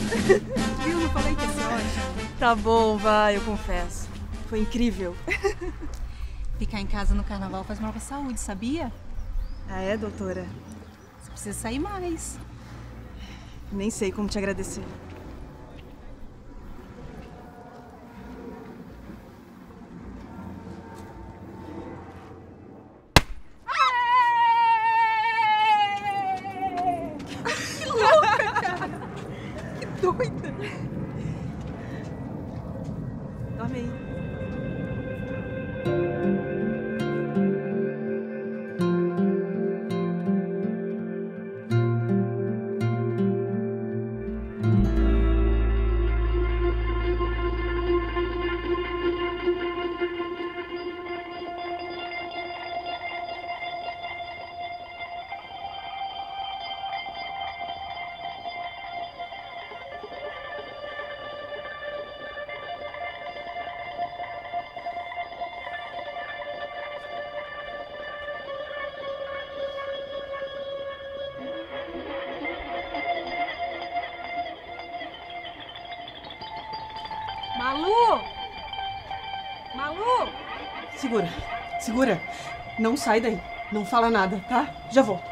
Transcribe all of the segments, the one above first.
Viu? Não falei que ia ser ótimo. Tá bom, vai, eu confesso. Foi incrível. Ficar em casa no carnaval faz mal pra saúde, sabia? Ah, é, doutora? Você precisa sair mais. Nem sei como te agradecer. Que louca, cara! Que doida! Dorme aí. Malu! Malu! Segura, segura. Não sai daí. Não fala nada, tá? Já volto.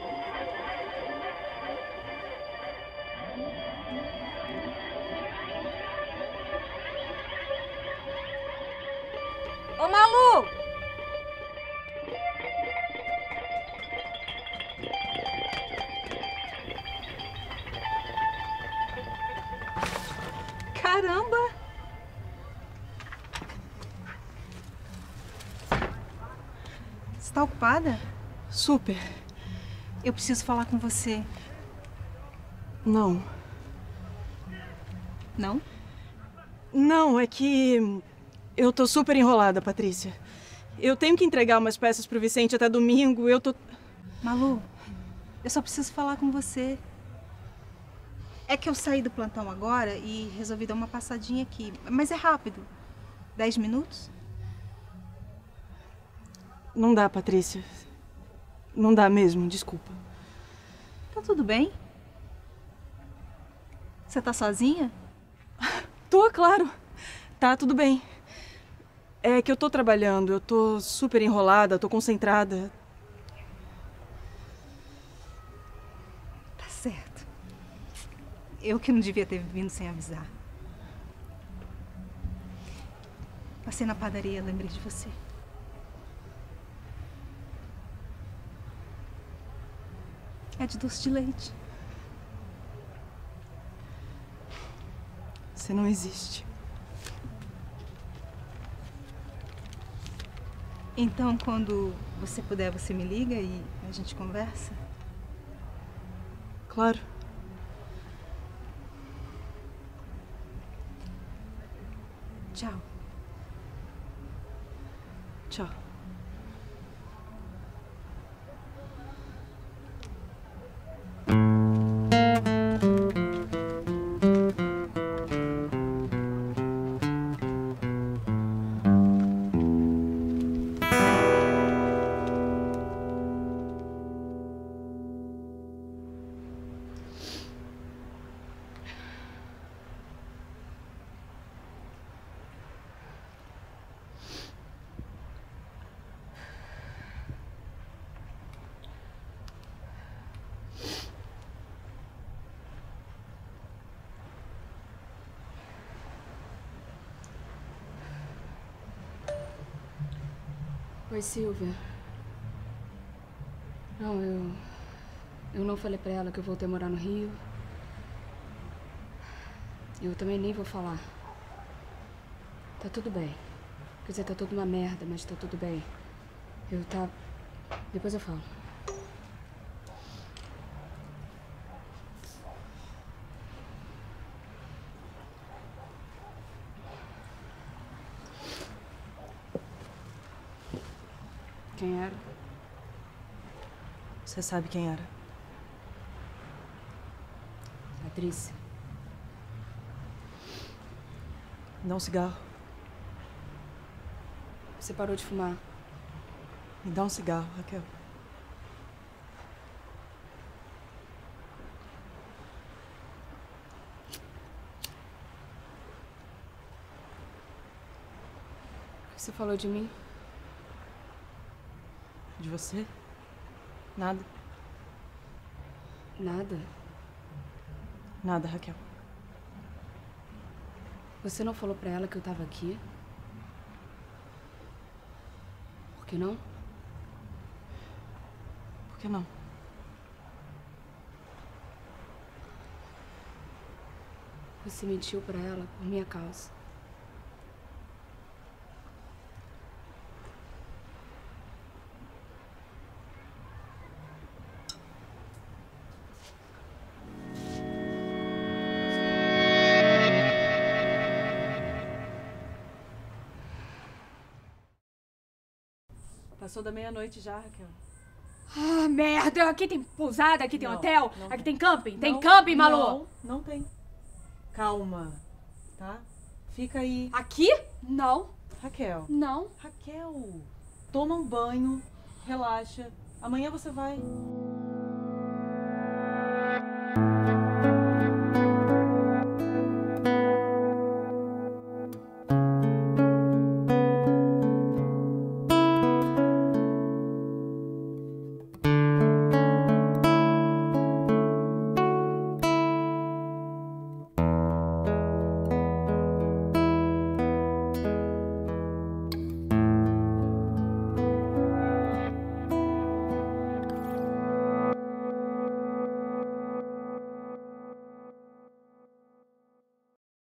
Ô, Malu! Caramba! Você tá ocupada? Super. Eu preciso falar com você. Não. Não? Não, é que eu tô super enrolada, Patrícia. Eu tenho que entregar umas peças pro Vicente até domingo, eu tô... Malu, eu só preciso falar com você. É que eu saí do plantão agora e resolvi dar uma passadinha aqui. Mas é rápido. 10 minutos? Não dá, Patrícia. Não dá mesmo, desculpa. Tá tudo bem? Você tá sozinha? Tô, claro. Tá, tudo bem. É que eu tô trabalhando, eu tô super enrolada, tô concentrada. Tá certo. Eu que não devia ter vindo sem avisar. Passei na padaria, lembrei de você. É de doce de leite. Você não existe. Então, quando você puder, você me liga e a gente conversa? Claro. Tchau. Tchau. Oi, Silvia. Não, eu não falei pra ela que eu voltei a morar no Rio. Eu também nem vou falar. Tá tudo bem. Quer dizer, tá tudo uma merda, mas tá tudo bem. Depois eu falo. Quem era? Você sabe quem era? Patrícia. Me dá um cigarro. Você parou de fumar? Me dá um cigarro, Raquel. Você falou de mim? De você? Nada. Nada. Nada, Raquel. Você não falou pra ela que eu tava aqui? Por que não? Por que não? Você mentiu pra ela por minha causa. Passou da meia-noite já, Raquel. Ah, merda! Aqui tem pousada, aqui tem Não, hotel, não aqui tem. tem camping. Tem Não, camping, Malu? Não tem. Calma, tá? Fica aí. Aqui? Não, Raquel. não. Raquel, toma um banho, relaxa. Amanhã você vai.